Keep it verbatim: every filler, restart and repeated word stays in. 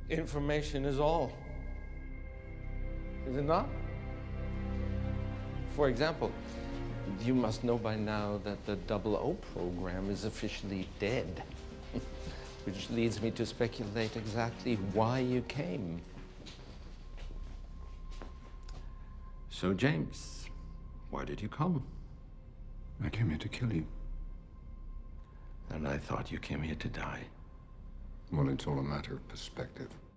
Information is all. Is it not? For example, you must know by now that the double O program is officially dead. Which leads me to speculate exactly why you came. So, James, why did you come? I came here to kill you. And I thought you came here to die. Well, it's all a matter of perspective.